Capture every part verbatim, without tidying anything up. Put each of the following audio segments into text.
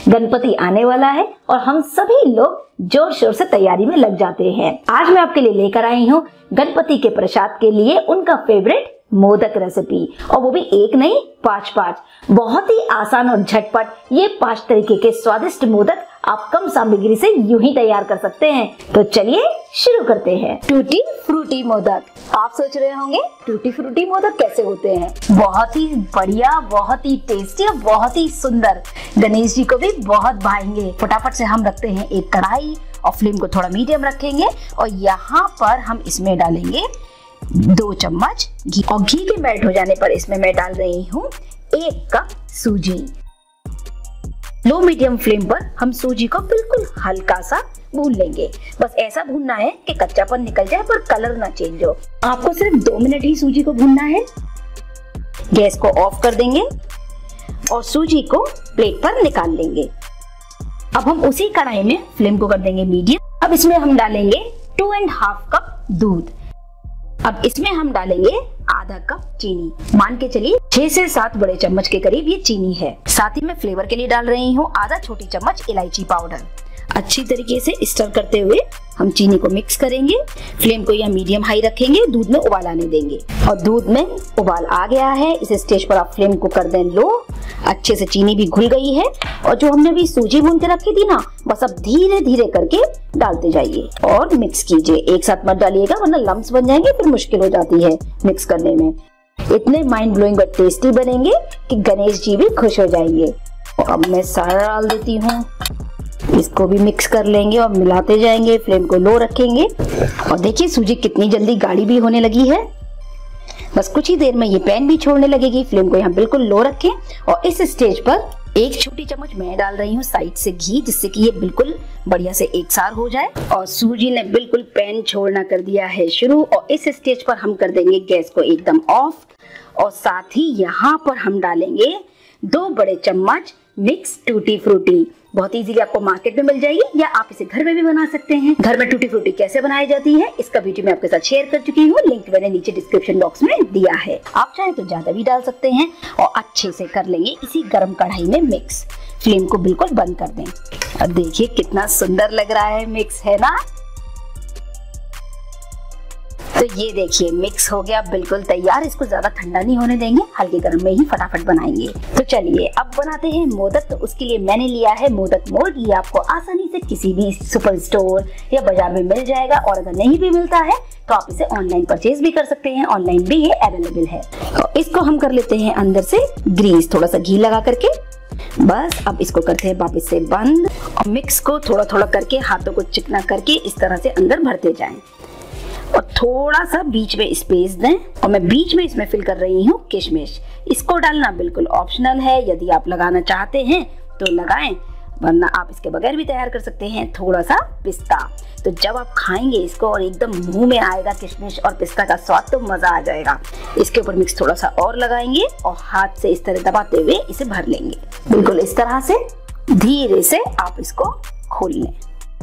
गणपति आने वाला है और हम सभी लोग जोर शोर से तैयारी में लग जाते हैं। आज मैं आपके लिए लेकर आई हूँ गणपति के प्रसाद के लिए उनका फेवरेट मोदक रेसिपी, और वो भी एक नहीं पांच पांच। बहुत ही आसान और झटपट ये पांच तरीके के स्वादिष्ट मोदक आप कम सामग्री से यूं ही तैयार कर सकते हैं। तो चलिए शुरू करते हैं। Tutti frutti modak. आप सोच रहे होंगे टूटी फ्रूटी मोदक कैसे होते हैं? बहुत ही बढ़िया, बहुत ही टेस्टी और बहुत ही सुंदर, गणेश जी को भी बहुत भाएंगे। फटाफट से हम रखते हैं एक कढ़ाई और फ्लेम को थोड़ा मीडियम रखेंगे और यहाँ पर हम इसमें डालेंगे दो चम्मच घी, और घी के मेल्ट हो जाने पर इसमें मैं डाल रही हूँ एक कप सूजी। लो मीडियम फ्लेम पर हम सूजी को बिल्कुल हल्का सा भून लेंगे। बस ऐसा भूनना है कि कच्चापन निकल जाए पर कलर ना चेंज हो। आपको सिर्फ दो मिनट ही सूजी को भूनना है। गैस को ऑफ कर देंगे और सूजी को प्लेट पर निकाल लेंगे। अब हम उसी कढ़ाई में फ्लेम को कर देंगे मीडियम। अब इसमें हम डालेंगे टू एंड हाफ कप दूध। अब इसमें हम डालेंगे आधा कप चीनी। मान के चलिए छह से सात बड़े चम्मच के करीब ये चीनी है। साथ ही मैं फ्लेवर के लिए डाल रही हूँ आधा छोटी चम्मच इलायची पाउडर। अच्छी तरीके से स्टर करते हुए हम चीनी को मिक्स करेंगे। फ्लेम को या मीडियम हाई रखेंगे, दूध में उबाल आने देंगे। और दूध में उबाल आ गया है। इस स्टेज पर आप फ्लेम को कर दें लो। अच्छे से चीनी भी घुल गई है और जो हमने भी सूजी भून के रखी थी ना, बस अब धीरे धीरे करके डालते जाइए और मिक्स कीजिए। एक साथ मत डालिएगा वरना लम्स बन जाएंगे, फिर मुश्किल हो जाती है मिक्स करने में। इतने माइंड ब्लोइंग और टेस्टी बनेंगे कि गणेश जी भी खुश हो जाएंगे। और अब मैं सारा डाल देती हूँ। इसको भी मिक्स कर लेंगे और मिलाते जाएंगे। फ्लेम को लो रखेंगे और देखिए सूजी कितनी जल्दी गाढ़ी भी होने लगी है। बस कुछ ही देर में ये पैन भी छोड़ने लगेगी। फ्लेम को यहाँ बिल्कुल लो रखें और इस स्टेज पर एक छोटी चम्मच मैं डाल रही हूँ साइड से घी, जिससे कि ये बिल्कुल बढ़िया से एक सार हो जाए। और सूजी ने बिल्कुल पैन छोड़ना कर दिया है शुरू। और इस स्टेज पर हम कर देंगे गैस को एकदम ऑफ और साथ ही यहाँ पर हम डालेंगे दो बड़े चम्मच मिक्स टूटी फ्रूटी। बहुत इजीली आपको मार्केट में मिल जाएगी या आप इसे घर में भी बना सकते हैं। घर में टूटी फ्रूटी कैसे बनाई जाती है इसका वीडियो मैं आपके साथ शेयर कर चुकी हूँ। लिंक मैंने नीचे डिस्क्रिप्शन बॉक्स में दिया है। आप चाहे तो ज्यादा भी डाल सकते हैं और अच्छे से कर लेंगे इसी गरम कढ़ाई में मिक्स। फ्लेम को बिल्कुल बंद कर दें। अब देखिए कितना सुंदर लग रहा है मिक्स, है ना? तो ये देखिए मिक्स हो गया, बिल्कुल तैयार। इसको ज्यादा ठंडा नहीं होने देंगे, हल्के गर्म में ही फटाफट बनाएंगे। तो चलिए अब बनाते हैं मोदक। तो उसके लिए मैंने लिया है मोदक मोल्ड। ये आपको आसानी से किसी भी सुपर स्टोर या बाजार में मिल जाएगा, और अगर नहीं भी मिलता है तो आप इसे ऑनलाइन परचेज भी कर सकते हैं। ऑनलाइन भी ये अवेलेबल है। तो इसको हम कर लेते हैं अंदर से ग्रीस, थोड़ा सा घी लगा करके। बस अब इसको करते हैं वापस से बंद और मिक्स को थोड़ा थोड़ा करके हाथों को चिकना करके इस तरह से अंदर भरते जाएं और थोड़ा सा बीच में स्पेस दें। और मैं बीच में इसमें फिल कर रही हूँ किशमिश। इसको डालना बिल्कुल ऑप्शनल है, यदि आप लगाना चाहते हैं तो लगाएं, वरना आप इसके बगैर भी तैयार कर सकते हैं। थोड़ा सा पिस्ता। तो जब आप खाएंगे इसको और एकदम मुंह में आएगा किशमिश और पिस्ता का स्वाद, तो मजा आ जाएगा। इसके ऊपर मिक्स थोड़ा सा और लगाएंगे और हाथ से इस तरह दबाते हुए इसे भर लेंगे। बिल्कुल इस तरह से धीरे से आप इसको खोल लें।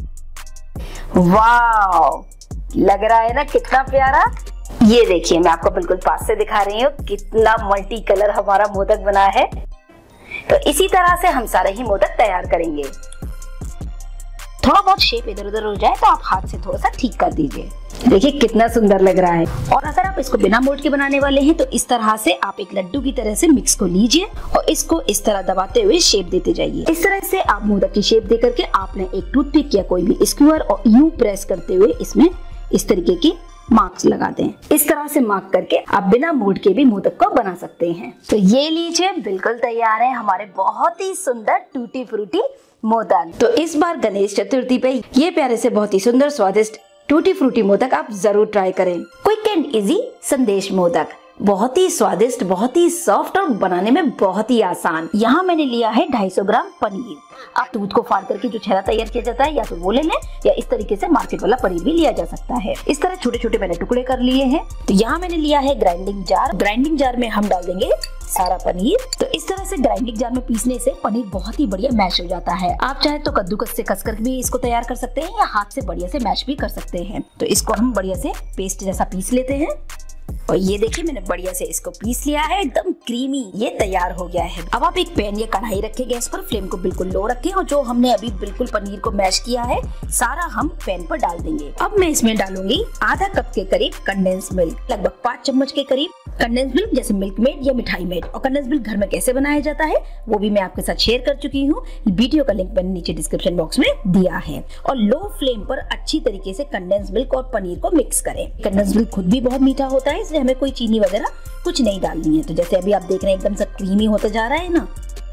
वाव, लग रहा है ना कितना प्यारा। ये देखिए मैं आपको बिल्कुल पास से दिखा रही हूँ कितना मल्टी कलर हमारा मोदक बना है। तो इसी तरह से हम सारे ही मोदक तैयार करेंगे। थोड़ा बहुत शेप इधर उधर हो जाए तो आप हाथ से थोड़ा सा ठीक कर दीजिए। देखिए कितना सुंदर लग रहा है। और अगर आप इसको बिना मोल्ड के बनाने वाले हैं तो इस तरह से आप एक लड्डू की तरह से मिक्स को लीजिए और इसको इस तरह दबाते हुए शेप देते जाइए। इस तरह से आप मोदक की शेप दे करके आपने एक टूथपिक या कोई भी स्क्वायर और यूं प्रेस करते हुए इसमें इस तरीके की मार्क्स लगा दें। इस तरह से मार्क करके आप बिना मोल्ड के भी मोदक को बना सकते हैं। तो ये लीजिए बिल्कुल तैयार है हमारे बहुत ही सुंदर टूटी फ्रूटी मोदक। तो इस बार गणेश चतुर्थी पे ये प्यारे से बहुत ही सुंदर स्वादिष्ट टूटी फ्रूटी मोदक आप जरूर ट्राई करें। क्विक एंड इजी संदेश मोदक, बहुत ही स्वादिष्ट, बहुत ही सॉफ्ट और बनाने में बहुत ही आसान। यहाँ मैंने लिया है ढाई सौ ग्राम पनीर। आप दूध को फाड़ करके जो छेना तैयार किया जाता है या तो वो ले लें या इस तरीके से मार्केट वाला पनीर भी लिया जा सकता है। इस तरह छोटे छोटे मैंने टुकड़े कर लिए हैं। तो यहाँ मैंने लिया है ग्राइंडिंग जार। ग्राइंडिंग जार में हम डाल देंगे सारा पनीर। तो इस तरह से ग्राइंडिंग जार में पीसने से पनीर बहुत ही बढ़िया मैश हो जाता है। आप चाहे तो कद्दूकस से कस कर भी इसको तैयार कर सकते हैं या हाथ से बढ़िया से मैश भी कर सकते हैं। तो इसको हम बढ़िया से पेस्ट जैसा पीस लेते हैं। और ये देखिए मैंने बढ़िया से इसको पीस लिया है, एकदम क्रीमी ये तैयार हो गया है। अब आप एक पैन या कढ़ाई रखें गैस पर, फ्लेम को बिल्कुल लो रखें और जो हमने अभी बिल्कुल पनीर को मैश किया है सारा हम पैन पर डाल देंगे। अब मैं इसमें डालूंगी आधा कप के करीब कंडेंस मिल्क, लगभग पाँच चम्मच के करीब कंडेंस मिल्क, जैसे मिल्क मेड या मिठाई मेड। और कंडेंस मिल्क घर में कैसे बनाया जाता है वो भी मैं आपके साथ शेयर कर चुकी हूँ, वीडियो का लिंक मैंने नीचे डिस्क्रिप्शन बॉक्स में दिया है। और लो फ्लेम पर अच्छी तरीके से कंडेंस मिल्क और पनीर को मिक्स करें। कंडेंस मिल्क खुद भी बहुत मीठा होता है, इसलिए हमें कोई चीनी वगैरह कुछ नहीं डालनी है। तो जैसे अभी आप देख रहे हैं एकदम से क्रीमी होता जा रहा है ना,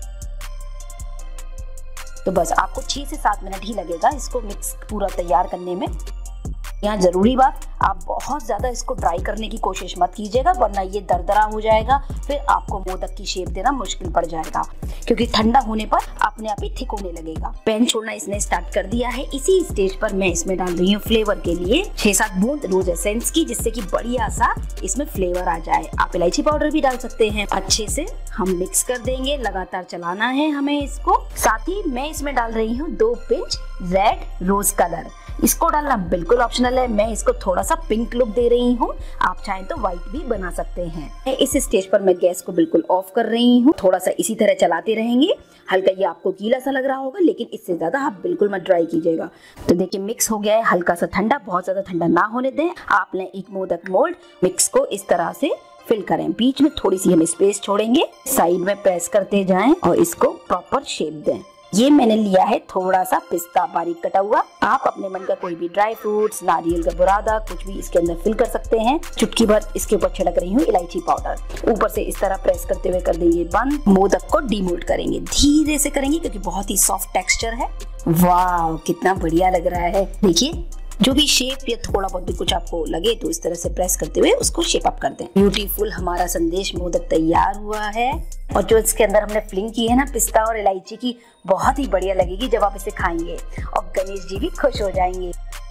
तो बस आपको छह से सात मिनट ही लगेगा इसको मिक्स पूरा तैयार करने में। यहाँ जरूरी बात, आप बहुत ज्यादा इसको ड्राई करने की कोशिश मत कीजिएगा, वरना ये दरदरा हो जाएगा, फिर आपको मोदक की शेप देना मुश्किल पड़ जाएगा, क्योंकि ठंडा होने पर अपने आप ही थिक होने लगेगा। पैन छोड़ना इसने स्टार्ट कर दिया है। इसी स्टेज पर मैं इसमें डाल रही हूँ फ्लेवर के लिए छह सात बूंद रोज एसेंस की, जिससे कि बढ़िया सा इसमें फ्लेवर आ जाए। आप इलायची पाउडर भी डाल सकते हैं। अच्छे से हम मिक्स कर देंगे, लगातार चलाना है हमें इसको। साथ ही मैं इसमें डाल रही हूँ दो पिंच रेड रोज कलर, इसको डालना बिल्कुल ऑप्शनल है। मैं इसको थोड़ा सा पिंक लुक दे रही हूँ, आप चाहें तो व्हाइट भी बना सकते हैं। इस स्टेज पर मैं गैस को बिल्कुल ऑफ कर रही हूँ। थोड़ा सा इसी तरह चलाते रहेंगे। हल्का ये आपको गीला सा लग रहा होगा, लेकिन इससे ज्यादा आप बिल्कुल मत ड्राई कीजिएगा। तो देखिए मिक्स हो गया है, हल्का सा ठंडा, बहुत ज्यादा ठंडा ना होने दें। आपने एक मोदक मोल्ड मिक्स को इस तरह से फिल करें, बीच में थोड़ी सी हम स्पेस छोड़ेंगे, साइड में प्रेस करते जाएं और इसको प्रॉपर शेप दें। ये मैंने लिया है थोड़ा सा पिस्ता बारीक कटा हुआ। आप अपने मन का कोई भी ड्राई फ्रूट्स, नारियल का बुरादा, कुछ भी इसके अंदर फिल कर सकते हैं। चुटकी भर इसके ऊपर छिड़क रही हूँ इलायची पाउडर। ऊपर से इस तरह प्रेस करते हुए कर देंगे बंद। मोदक को डीमोल्ड करेंगे, धीरे से करेंगे क्योंकि बहुत ही सॉफ्ट टेक्सचर है। वाह कितना बढ़िया लग रहा है। देखिए जो भी शेप या थोड़ा बहुत भी कुछ आपको लगे तो इस तरह से प्रेस करते हुए उसको शेप अप कर दें। ब्यूटीफुल हमारा संदेश मोदक तैयार हुआ है। और जो इसके अंदर हमने फिलिंग की है ना पिस्ता और इलायची की, बहुत ही बढ़िया लगेगी जब आप इसे खाएंगे, और गणेश जी भी खुश हो जाएंगे।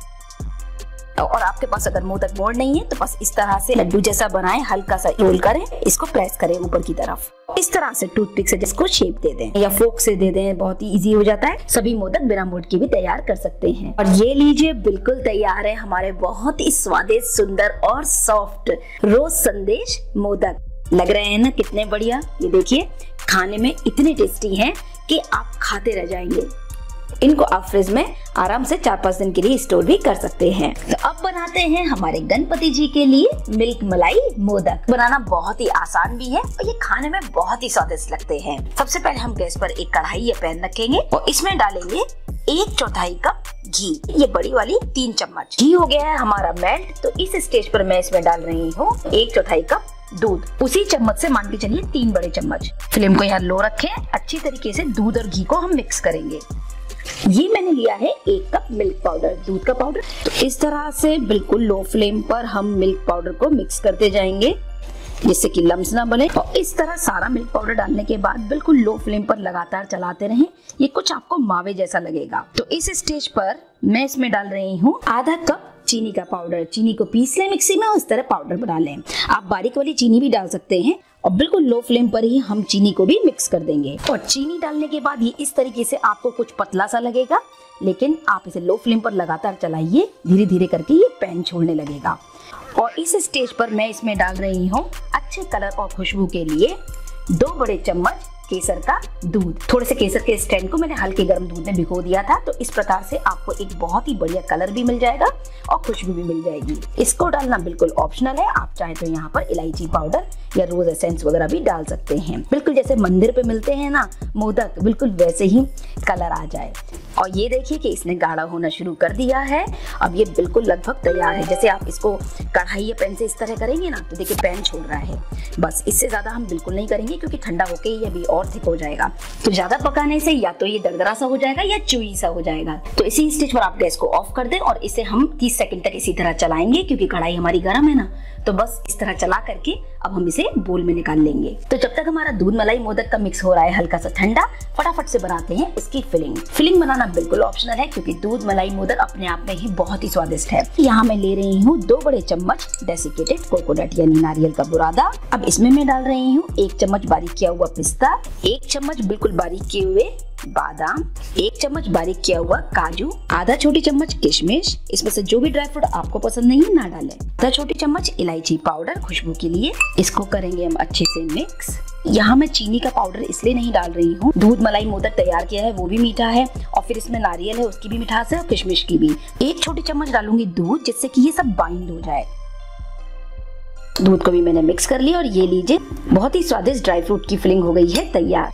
और आपके पास अगर मोदक मोल्ड नहीं है तो बस इस तरह से लड्डू जैसा बनाएं, हल्का सा रोल करें, इसको प्रेस करें ऊपर की तरफ, इस तरह से टूथपिक से जिसको शेप दे दें या फोक से दे दें, बहुत ही इजी हो जाता है। सभी मोदक बिना मोल्ड के भी तैयार कर सकते हैं। और ये लीजिए बिल्कुल तैयार है हमारे बहुत ही स्वादिष्ट, सुंदर और सॉफ्ट रोज संदेश मोदक। लग रहे हैं ना कितने बढ़िया। ये देखिए खाने में इतने टेस्टी हैं कि आप खाते रह जाएंगे। इनको आप फ्रिज में आराम से चार पाँच दिन के लिए स्टोर भी कर सकते हैं। तो अब बनाते हैं हमारे गणपति जी के लिए मिल्क मलाई मोदक। बनाना बहुत ही आसान भी है और ये खाने में बहुत ही स्वादिष्ट लगते हैं। सबसे पहले हम गैस पर एक कढ़ाई या पैन रखेंगे और इसमें डालेंगे एक चौथाई कप घी, ये बड़ी वाली तीन चम्मच। घी हो गया है हमारा मेल्ट, तो इस स्टेज पर मैं इसमें डाल रही हूँ एक चौथाई कप दूध, उसी चम्मच से मान के चलिए तीन बड़े चम्मच। फ्लेम को यहाँ लो रखें, अच्छी तरीके से दूध और घी को हम मिक्स करेंगे। ये मैंने लिया है एक कप मिल्क पाउडर, दूध का पाउडर। तो इस तरह से बिल्कुल लो फ्लेम पर हम मिल्क पाउडर को मिक्स करते जाएंगे जिससे कि लम्स ना बने। और इस तरह सारा मिल्क पाउडर डालने के बाद बिल्कुल लो फ्लेम पर लगातार चलाते रहें। ये कुछ आपको मावे जैसा लगेगा। तो इस स्टेज पर मैं इसमें डाल रही हूँ आधा कप चीनी का पाउडर। चीनी को पीस लें मिक्सी में और इस तरह पाउडर बना लें। आप बारीक वाली चीनी भी डाल सकते हैं और बिल्कुल लो फ्लेम पर ही हम चीनी को भी मिक्स कर देंगे। और चीनी डालने के बाद ये इस तरीके से आपको कुछ पतला सा लगेगा, लेकिन आप इसे लो फ्लेम पर लगातार चलाइए, धीरे धीरे करके ये पैन छोड़ने लगेगा। और इस स्टेज पर मैं इसमें डाल रही हूँ अच्छे कलर और खुशबू के लिए दो बड़े चम्मच केसर का दूध। थोड़े से केसर के स्टैंड को मैंने हल्के गर्म दूध में भिगो दिया था, तो इस प्रकार से आपको एक बहुत ही बढ़िया कलर भी मिल जाएगा और खुशबू भी मिल जाएगी। इसको डालना बिल्कुल ऑप्शनल है, आप चाहे तो यहाँ पर इलायची पाउडर या रोज एसेंस वगैरह भी डाल सकते हैं। बिल्कुल जैसे मंदिर पे मिलते हैं ना मोदक, बिल्कुल वैसे ही कलर आ जाए। और ये देखिए कि इसने गाढ़ा होना शुरू कर दिया है। अब ये बिल्कुल लगभग तैयार है। जैसे आप इसको कढ़ाई या पैन से इस तरह करेंगे ना, तो देखिए पैन छोड़ रहा है। बस इससे ज्यादा हम बिल्कुल नहीं करेंगे क्योंकि ठंडा होके ये अभी और थिक हो जाएगा। तो ज्यादा पकाने से या तो ये दरदरा सा हो जाएगा या चुई सा हो जाएगा। तो इसी स्टेज पर आप गैस को ऑफ कर दें और इसे हम तीस सेकंड तक इसी तरह चलाएंगे क्योंकि कढ़ाई हमारी गर्म है ना। तो बस इस तरह चला करके अब हम इसे बोल में निकाल लेंगे। तो जब तक हमारा दूध मलाई मोदक का मिक्स हो रहा है हल्का सा ठंडा, फटाफट से बनाते हैं इसकी फिलिंग। फिलिंग बनाना बिल्कुल ऑप्शनल है क्योंकि दूध मलाई मोदक अपने आप में ही बहुत ही स्वादिष्ट है। यहाँ मैं ले रही हूँ दो बड़े चम्मच डेसिकेटेड कोकोनट यानी नारियल का बुरादा। अब इसमें मैं डाल रही हूँ एक चम्मच बारीक किया हुआ पिस्ता, एक चम्मच बिल्कुल बारीक किए हुए बादाम, एक चम्मच बारीक किया हुआ काजू, आधा छोटी चम्मच किशमिश, इसमें से जो भी ड्राई फ्रूट आपको पसंद नहीं है ना डालें, आधा छोटी चम्मच इलायची पाउडर खुशबू के लिए। इसको करेंगे हम अच्छे से मिक्स। यहाँ मैं चीनी का पाउडर इसलिए नहीं डाल रही हूँ, दूध मलाई मोदक तैयार किया है वो भी मीठा है, और फिर इसमें नारियल है उसकी भी मिठास है और किशमिश की भी। एक छोटी चम्मच डालूंगी दूध, जिससे कि ये सब बाइंड हो जाए। दूध को भी मैंने मिक्स कर लिया और ये लीजिए बहुत ही स्वादिष्ट ड्राई फ्रूट की फिलिंग हो गई है तैयार।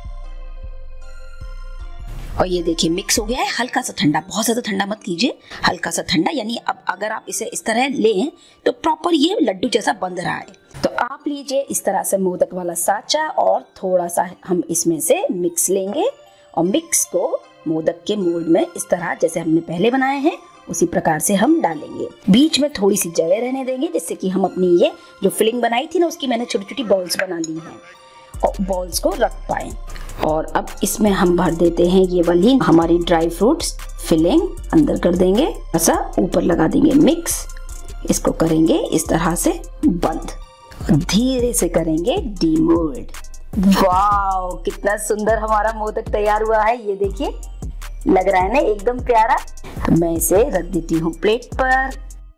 और ये देखिए मिक्स हो गया है। हल्का सा ठंडा, बहुत ज्यादा ठंडा मत कीजिए, हल्का सा ठंडा, यानी अब अगर आप इसे इस तरह लें तो प्रॉपर ये लड्डू जैसा बंध रहा है। तो आप लीजिए इस तरह से मोदक वाला साचा और थोड़ा सा हम इसमें से मिक्स लेंगे और मिक्स को मोदक के मोल्ड में इस तरह जैसे हमने पहले बनाए हैं उसी प्रकार से हम डालेंगे। बीच में थोड़ी सी जगह रहने देंगे, जिससे कि हम अपनी ये जो फिलिंग बनाई थी ना उसकी मैंने छोटी छोटी बॉल्स बना ली हैं और बॉल्स को रख पाए। और अब इसमें हम भर देते हैं ये वाली हमारी ड्राई फ्रूट्स फिलिंग, अंदर कर देंगे, ऐसा ऊपर लगा देंगे मिक्स। इसको करेंगे इस तरह से बंद, धीरे से करेंगे डीमोल्ड। वाओ, कितना सुंदर हमारा मोदक तैयार हुआ है। ये देखिए लग रहा है ना एकदम प्यारा। मैं इसे रख देती हूँ प्लेट पर।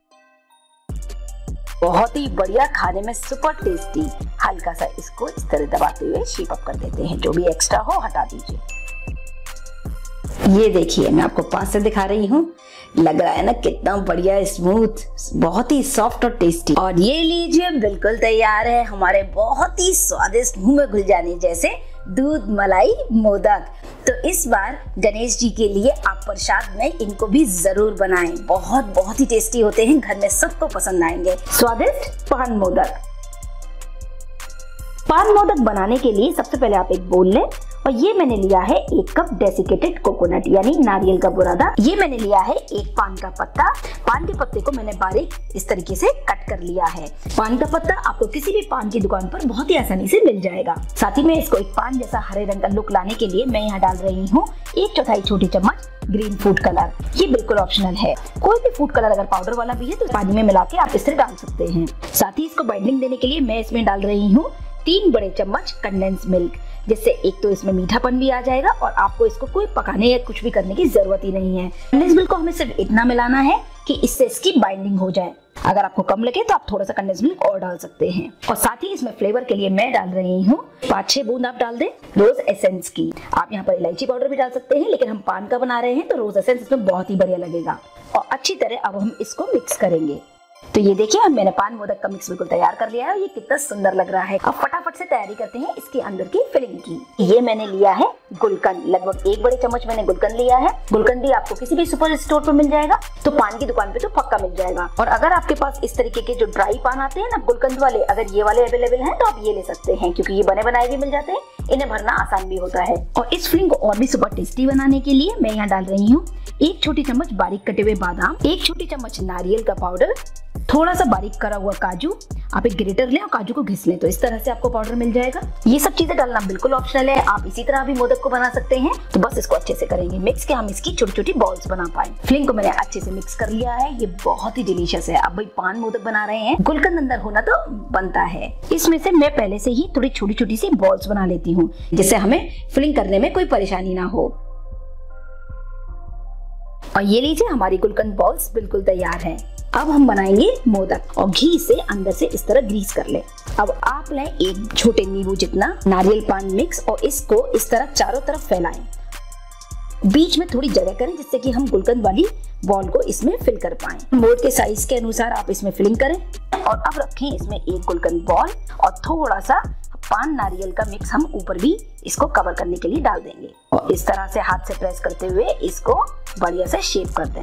बहुत ही बढ़िया, खाने में सुपर टेस्टी। हल्का सा इसको इस तरह दबाते हुए शेप अप कर देते हैं, जो भी एक्स्ट्रा हो हटा दीजिए। ये देखिए मैं आपको पास से दिखा रही हूँ, लग रहा है ना कितना बढ़िया स्मूथ, बहुत ही सॉफ्ट और टेस्टी। और ये लीजिए बिल्कुल तैयार है हमारे बहुत ही स्वादिष्ट मुंह में घुल जाने जैसे दूध मलाई मोदक। तो इस बार गणेश जी के लिए आप प्रसाद में इनको भी जरूर बनाएं, बहुत बहुत ही टेस्टी होते हैं, घर में सबको पसंद आएंगे। स्वादिष्ट पान मोदक। पान मोदक बनाने के लिए सबसे पहले आप एक बोल लें और ये मैंने लिया है एक कप डेसिकेटेड कोकोनट यानी नारियल का बुरादा। ये मैंने लिया है एक पान का पत्ता। पान के पत्ते को मैंने बारीक इस तरीके से कट कर लिया है। पान का पत्ता आपको किसी भी पान की दुकान पर बहुत ही आसानी से मिल जाएगा। साथ ही में इसको एक पान जैसा हरे रंग का लुक लाने के लिए मैं यहाँ डाल रही हूँ एक चौथाई छोटी चम्मच ग्रीन फूड कलर। ये बिल्कुल ऑप्शनल है, कोई भी फूड कलर अगर पाउडर वाला भी है तो पानी में मिला के आप इसे डाल सकते हैं। साथ ही इसको बाइंडिंग देने के लिए मैं इसमें डाल रही हूँ तीन बड़े चम्मच कंडेंस मिल्क, जिससे एक तो इसमें मीठापन भी आ जाएगा और आपको इसको कोई पकाने या कुछ भी करने की जरूरत ही नहीं है। कंडेंस मिल्क को हमें सिर्फ इतना मिलाना है कि इससे इसकी बाइंडिंग हो जाए। अगर आपको कम लगे तो आप थोड़ा सा कंडेंस मिल्क और डाल सकते हैं। और साथ ही इसमें फ्लेवर के लिए मैं डाल रही हूँ पाँच छह बूंद आप डाल दें रोज एसेंस की। आप यहाँ पर इलायची पाउडर भी डाल सकते हैं, लेकिन हम पान का बना रहे हैं तो रोज एसेंस इसमें बहुत ही बढ़िया लगेगा। और अच्छी तरह अब हम इसको मिक्स करेंगे। तो ये देखिए मैंने पान मोदक का मिक्स बिल्कुल तैयार कर लिया है और ये कितना सुंदर लग रहा है। अब फटाफट से तैयारी करते हैं इसके अंदर की फिलिंग की। ये मैंने लिया है गुलकंद, लगभग एक बड़े चम्मच मैंने गुलकंद लिया है। गुलकंद भी आपको किसी भी सुपर स्टोर पर मिल जाएगा, तो पान की दुकान पे तो पक्का मिल जाएगा। और अगर आपके पास इस तरीके के जो ड्राई पान आते हैं ना गुलकंद वाले, अगर ये वाले अवेलेबल हैं तो आप ये ले सकते हैं, क्योंकि ये बने बनाए भी मिल जाते हैं, इन्हें भरना आसान भी होता है। और इस फिलिंग को और भी सुपर टेस्टी बनाने के लिए मैं यहाँ डाल रही हूँ एक छोटी चम्मच बारीक कटे हुए बादाम, एक छोटी चम्मच नारियल का पाउडर, थोड़ा सा बारीक करा हुआ काजू। आप एक ग्रेटर लें और काजू को घिस लें तो इस तरह से आपको पाउडर मिल जाएगा। ये सब चीजें डालना बिल्कुल ऑप्शनल है, आप इसी तरह भी मोदक को बना सकते हैं। तो बस इसको अच्छे से करेंगे मिक्स के हम इसकी छोटी छोटी बॉल्स बना पाए। फिलिंग को मैंने अच्छे से मिक्स कर लिया है, ये बहुत ही डिलीशियस है। अब भाई पान मोदक बना रहे हैं, गुलकंद अंदर होना तो बनता है। इसमें से मैं पहले से ही थोड़ी छोटी छोटी सी बॉल्स बना लेती हूँ, जिससे हमें फिलिंग करने में कोई परेशानी ना हो। और ये लीजिए हमारी गुलकंद बॉल्स बिल्कुल तैयार है। अब हम बनाएंगे मोदक और घी से अंदर से इस तरह ग्रीस कर ले। अब आप लें एक छोटे नींबू जितना नारियल पान मिक्स और इसको इस तरह चारों तरफ फैलाएं। बीच में थोड़ी जगह करें जिससे कि हम गुलकंद वाली बॉल को इसमें फिल कर पाएं। मोद के साइज के अनुसार आप इसमें फिलिंग करें और अब रखें इसमें एक गुलकंद बॉल और थोड़ा सा पान नारियल का मिक्स हम ऊपर भी इसको कवर करने के लिए डाल देंगे। और इस तरह से हाथ से प्रेस करते हुए इसको बढ़िया से शेप कर दें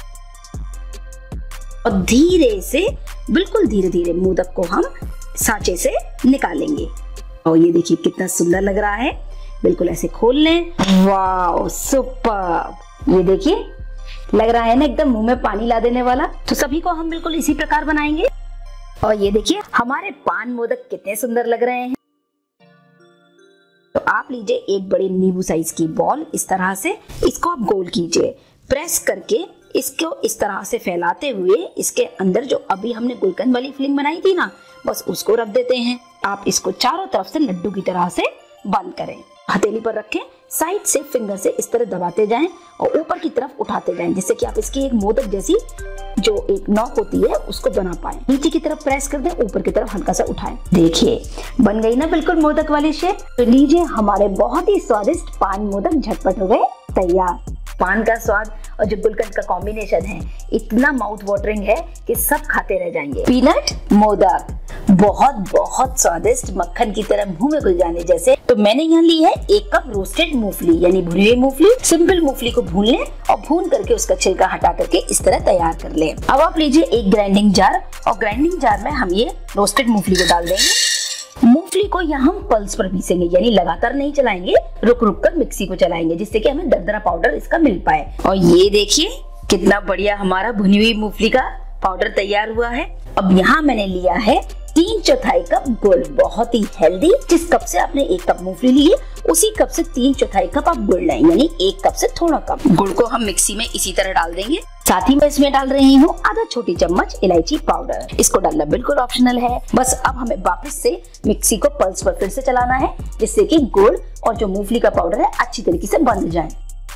और धीरे से, बिल्कुल धीरे धीरे मोदक को हम सांचे से निकालेंगे। और ये देखिए कितना सुंदर लग रहा है, बिल्कुल ऐसे खोल लें। वाओ सुपर, ये देखिए लग रहा है ना एकदम मुंह में पानी ला देने वाला। तो सभी को हम बिल्कुल इसी प्रकार बनाएंगे। और ये देखिए हमारे पान मोदक कितने सुंदर लग रहे हैं। तो आप लीजिए एक बड़े नींबू साइज की बॉल, इस तरह से इसको आप गोल कीजिए, प्रेस करके इसको इस तरह से फैलाते हुए इसके अंदर जो अभी हमने गुलकंद वाली फिलिंग बनाई थी ना, बस उसको रख देते हैं। आप इसको चारों तरफ से लड्डू की तरह से बंद करें, हथेली पर रखें, साइड से फिंगर से इस तरह दबाते जाएं और ऊपर की तरफ उठाते जाएं, जिससे कि आप इसकी एक मोदक जैसी जो एक नॉक होती है उसको बना पाए। नीचे की तरफ प्रेस कर दें, ऊपर की तरफ हल्का सा उठाएं। देखिए बन गई ना बिल्कुल मोदक वाली शेप। तो लीजिए, हमारे बहुत ही स्वादिष्ट पान मोदक झटपट हो गए तैयार। पान का स्वाद और जो गुलकंद का कॉम्बिनेशन है इतना माउथ वाटरिंग है कि सब खाते रह जाएंगे। पीनट मोदक बहुत बहुत स्वादिष्ट, मक्खन की तरह मुंह में घुल जाने जैसे। तो मैंने यहाँ ली है एक कप रोस्टेड मूंगफली यानी भुनी हुई मूंगफली। सिंपल मूंगफली को भून लें और भून करके उसका छिलका हटा करके इस तरह तैयार कर लें। अब आप लीजिए एक ग्राइंडिंग जार और ग्राइंडिंग जार में हम ये रोस्टेड मूंगफली को डाल देंगे। मूंगफली को यहाँ हम पल्स पर पीसेंगे, यानी लगातार नहीं चलाएंगे, रुक रुक कर मिक्सी को चलाएंगे, जिससे कि हमें दरदरा पाउडर इसका मिल पाए। और ये देखिए कितना बढ़िया हमारा भुनी हुई मूंगफली का पाउडर तैयार हुआ है। अब यहाँ मैंने लिया है तीन चौथाई कप गुड़, बहुत ही हेल्दी। जिस कप से आपने एक कप मूंगफली ली है उसी कप से तीन चौथाई कप आप गुड़ लें, यानी एक कप से थोड़ा कम। गुड़ को हम मिक्सी में इसी तरह डाल देंगे। साथ ही मैं इसमें डाल रही हूँ आधा छोटी चम्मच इलायची पाउडर। इसको डालना बिल्कुल ऑप्शनल है। बस अब हमें वापस से मिक्सी को पल्स पर फिर से चलाना है, जिससे कि गुड़ और जो मूंगफली का पाउडर है अच्छी तरीके से बंध जाए।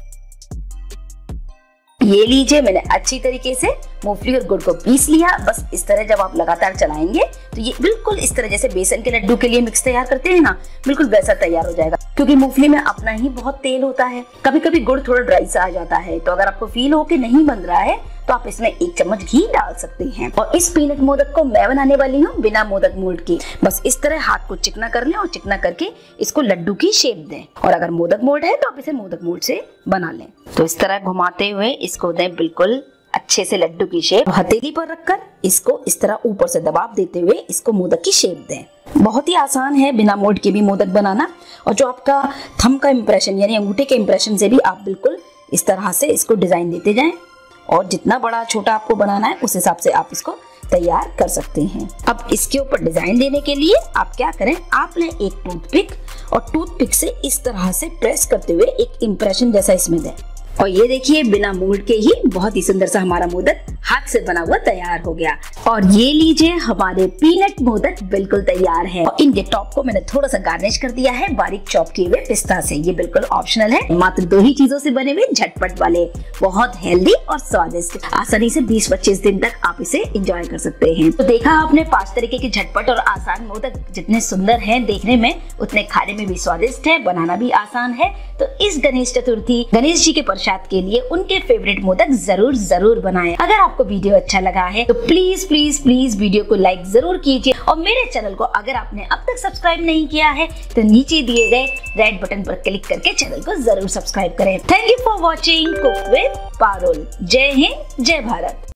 ये लीजिए, मैंने अच्छी तरीके से मूंगफली और गुड़ को पीस लिया। बस इस तरह जब आप लगातार चलाएंगे तो ये बिल्कुल इस तरह जैसे बेसन के लड्डू के लिए मिक्स तैयार करते हैं ना, बिल्कुल वैसा तैयार हो जाएगा। क्योंकि मूंगफली में अपना ही बहुत तेल होता है, कभी कभी गुड़ थोड़ा ड्राई सा आ जाता है। तो अगर आपको फील हो कि नहीं बन रहा है तो आप इसमें एक चम्मच घी डाल सकते हैं। और इस पीनट मोदक को मैं बनाने वाली हूँ बिना मोदक मोल्ड के। बस इस तरह हाथ को चिकना कर लें और चिकना करके इसको लड्डू की शेप दें। और अगर मोदक मोल्ड है तो आप इसे मोदक मोल्ड से बना लें। तो इस तरह घुमाते हुए इसको दें बिल्कुल अच्छे से लड्डू की शेप। हथेली पर रखकर इसको इस तरह ऊपर से दबाव देते हुए इसको मोदक की शेप दें। बहुत ही आसान है बिना मोल्ड के भी मोदक बनाना। और जो आपका थंब का इंप्रेशन यानी अंगूठे के इंप्रेशन से भी आप बिल्कुल इस तरह से इसको डिजाइन देते जाएं। और जितना बड़ा छोटा आपको बनाना है उस हिसाब से आप इसको तैयार कर सकते हैं। अब इसके ऊपर डिजाइन देने के लिए आप क्या करें, आप लें एक टूथपिक और टूथपिक से इस तरह से प्रेस करते हुए एक इंप्रेशन जैसा इसमें दें। और ये देखिए बिना मोल्ड के ही बहुत ही सुंदर सा हमारा मोदक हाथ से बना हुआ तैयार हो गया। और ये लीजिए हमारे पीनट मोदक बिल्कुल तैयार है। और इनके टॉप को मैंने थोड़ा सा गार्निश कर दिया है बारीक चॉप किए हुए पिस्ता से। ये बिल्कुल ऑप्शनल है। मात्र दो ही चीजों से बने हुए झटपट वाले, बहुत हेल्दी और स्वादिष्ट। आसानी से बीस पच्चीस दिन तक आप इसे एंजॉय कर सकते हैं। तो देखा आपने पांच तरीके के झटपट और आसान मोदक जितने सुंदर हैं देखने में, उतने खाने में भी स्वादिष्ट है, बनाना भी आसान है। तो इस गणेश चतुर्थी गणेश जी के प्रसाद के लिए उनके फेवरेट मोदक जरूर जरूर बनाएं। अगर आपको वीडियो अच्छा लगा है तो प्लीज प्लीज प्लीज वीडियो को लाइक जरूर कीजिए। और मेरे चैनल को अगर आपने अब तक सब्सक्राइब नहीं किया है तो नीचे दिए गए रेड बटन पर क्लिक करके चैनल को जरूर सब्सक्राइब करें। Thank you for watching cook with Parul. जय हिंद, जय भारत।